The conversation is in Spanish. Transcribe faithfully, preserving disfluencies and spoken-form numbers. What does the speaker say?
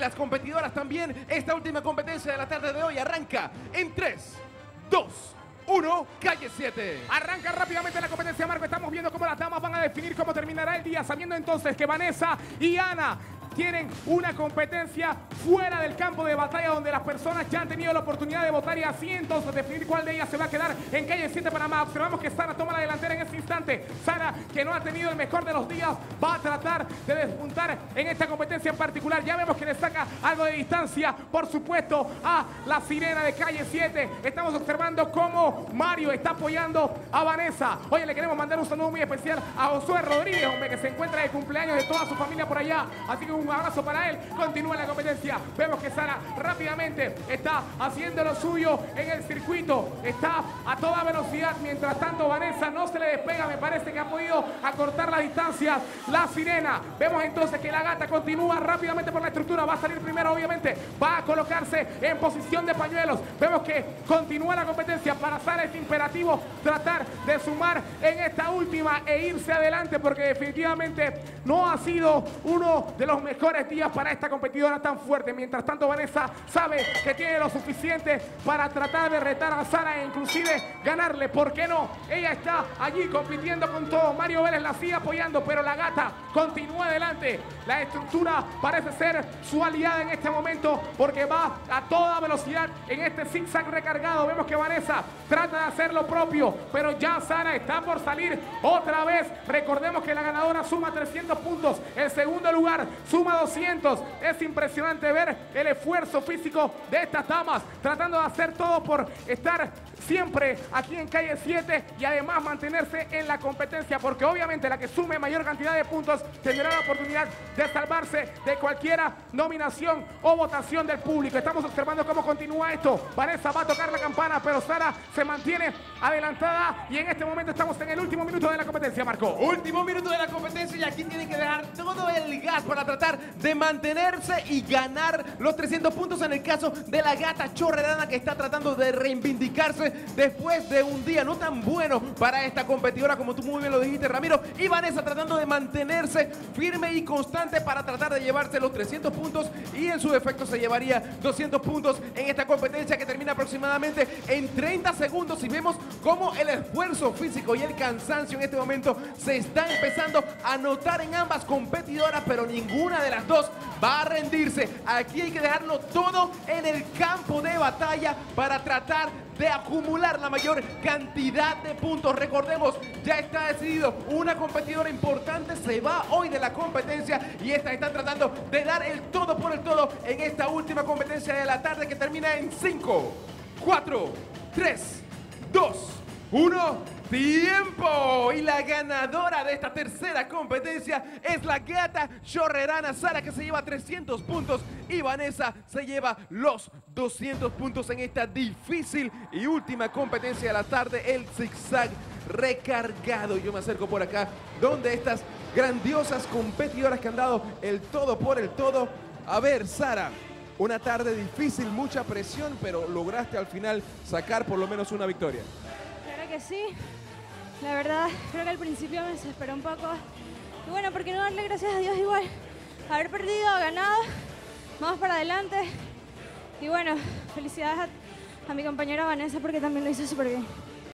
las competidoras también. Esta última competencia de la tarde de hoy arranca en tres, dos, uno, calle siete. Arranca rápidamente la competencia, Marco. Estamos viendo cómo las damas van a definir cómo terminará el día, sabiendo entonces que Vanessa y Ana tienen una competencia fuera del campo de batalla donde las personas ya han tenido la oportunidad de votar y así entonces definir cuál de ellas se va a quedar en calle siete Panamá. Observamos que Sara toma la delantera en este instante. Sara, que no ha tenido el mejor de los días, va a tratar de despuntar en esta competencia en particular. Ya vemos que le saca algo de distancia, por supuesto, a la sirena de calle siete. Estamos observando cómo Mario está apoyando a Vanessa. Oye, le queremos mandar un saludo muy especial a Josué Rodríguez, hombre, que se encuentra de cumpleaños de toda su familia por allá. Así que un abrazo para él. Continúa la competencia. Vemos que Sara rápidamente está haciendo lo suyo en el circuito. Está a toda velocidad. Mientras tanto, Vanessa no se le despega. Me parece que ha podido acortar la distancia la sirena. Vemos entonces que la gata continúa rápidamente por la estructura. Va a salir primero, obviamente. Va a colocarse en posición de pañuelos. Vemos que continúa la competencia. Para Sara es imperativo tratar de sumar en esta última e irse adelante, porque definitivamente no ha sido uno de los mejores mejores días para esta competidora tan fuerte. Mientras tanto, Vanessa sabe que tiene lo suficiente para tratar de retar a Sara e inclusive ganarle. ¿Por qué no? Ella está allí compitiendo con todo. Mario Vélez la sigue apoyando, pero la gata continúa adelante. La estructura parece ser su aliada en este momento porque va a toda velocidad en este zigzag recargado. Vemos que Vanessa trata de hacer lo propio, pero ya Sara está por salir otra vez. Recordemos que la ganadora suma trescientos puntos. El segundo lugar suma doscientos. Es impresionante ver el esfuerzo físico de estas damas tratando de hacer todo por estar siempre aquí en calle siete y además mantenerse en la competencia, porque obviamente la que sume mayor cantidad de puntos tendrá la oportunidad de salvarse de cualquier nominación o votación del público. Estamos observando cómo continúa esto. Vanessa va a tocar la campana, pero Sara se mantiene adelantada y en este momento estamos en el último minuto de la competencia, Marco. Último minuto de la competencia y aquí tienen que dejar todo el gas para tratar de mantenerse y ganar los trescientos puntos en el caso de la gata chorrerana, que está tratando de reivindicarse después de un día no tan bueno para esta competidora, como tú muy bien lo dijiste, Ramiro. Y Vanessa tratando de mantenerse firme y constante para tratar de llevarse los trescientos puntos y en su defecto se llevaría doscientos puntos en esta competencia que termina aproximadamente en treinta segundos. Y vemos cómo el esfuerzo físico y el cansancio en este momento se está empezando a notar en ambas competidoras, pero ninguna de las dos va a rendirse. Aquí hay que dejarlo todo en el campo de batalla para tratar de acumular la mayor cantidad de puntos. Recordemos, ya está decidido, una competidora importante se va hoy de la competencia y estas están tratando de dar el todo por el todo en esta última competencia de la tarde que termina en cinco, cuatro, tres, dos, uno. ¡Tiempo! Y la ganadora de esta tercera competencia es la gata chorrerana Sara, que se lleva trescientos puntos, y Vanessa se lleva los doscientos puntos en esta difícil y última competencia de la tarde, el zigzag recargado. Yo me acerco por acá, donde estas grandiosas competidoras que han dado el todo por el todo. A ver, Sara, una tarde difícil, mucha presión, pero lograste al final sacar por lo menos una victoria. Claro que sí. La verdad, creo que al principio me desesperó un poco. Y bueno, ¿por qué no darle gracias a Dios igual? Haber perdido, ganado, vamos para adelante. Y bueno, felicidades a, a mi compañera Vanessa porque también lo hizo súper bien.